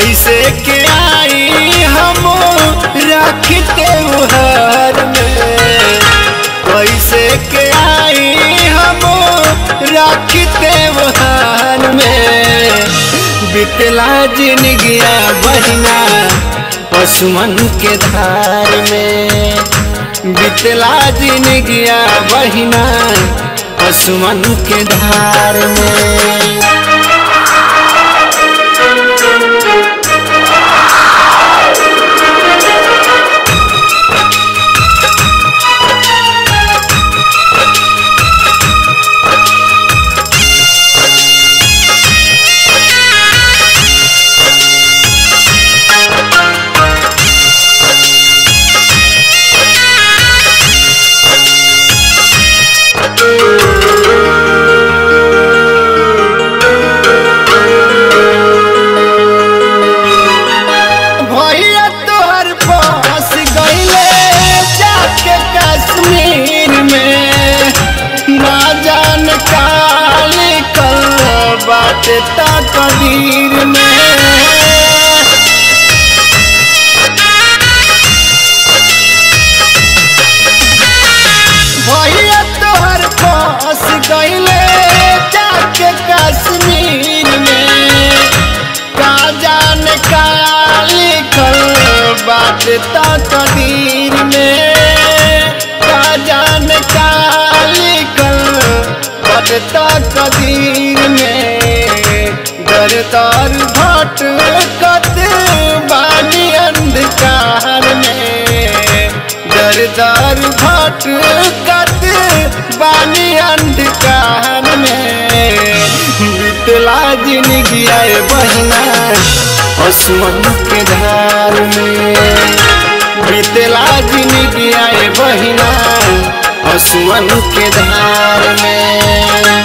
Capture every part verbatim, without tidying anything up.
कैसे के आई हम रखते उहर में, कैसे के आई हम रखते उहर में। बितला जिंदगिया बहिना पशुमन के धार में, बितला जिंदगिया बहिना पशुमन के धार में। बातें कदीर में भैया तोहर फंस गईले जाके कश्मीर में। का जाने का लिखल बातें कदीर में, का जाने का लिखल बातें कदीर में। दर दर भटकत बानी अंधकार में, दर दर भटकत बानी अंधकार में। बितला जिंदगी आए बहना पशुमन के धार में, बितला जिंदगी आए बहना पशुमन के धार में।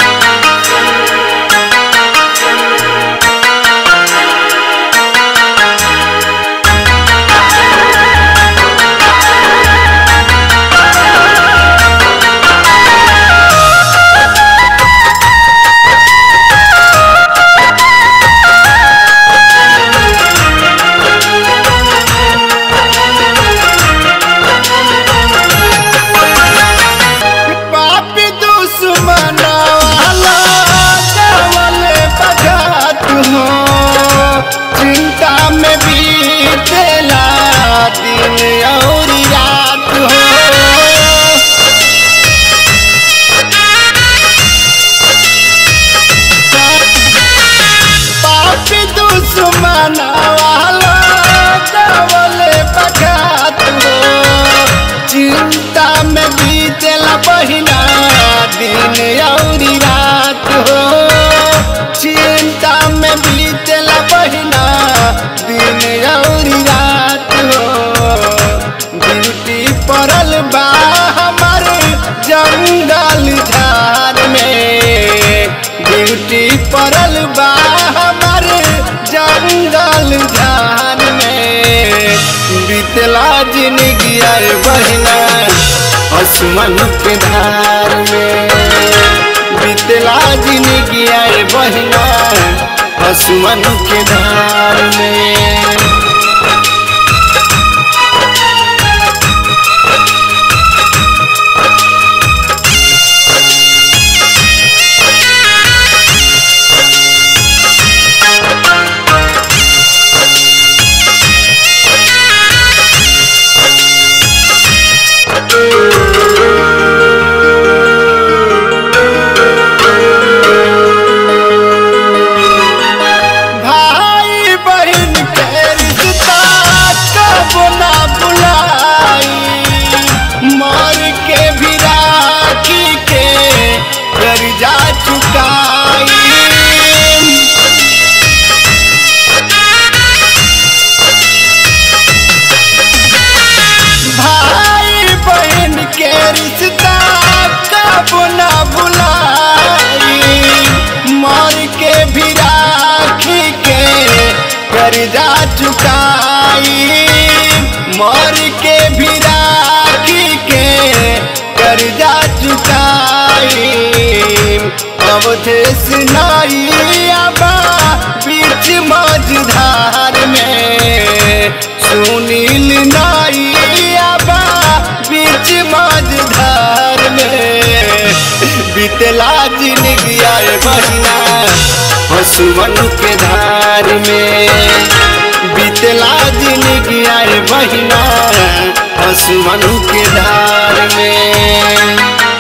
चिंता में बीतेला बहिना दिन औरी रात हो, चिंता में बीतेला बहिना दिन औरी रात हो। ड्यूटी पड़ल बा हमार जंगल झाड़ में, ड्यूटी पड़ल बा हमार जंगल झाड़ में। बितला जिंदगी आए बहिना पशुमन के धार में, बितला जिंदगी आए बहिना पशुमन के धार में। कर्जा चुकाई मर के भी राखी के कर्जा चुकाई। अब देश नहीं आबा बीच मझधार बीतला जिंदगी आए बहिना हसुवन के धार में, बीतला जिंदगी आए बहिना हसुवन के धार में।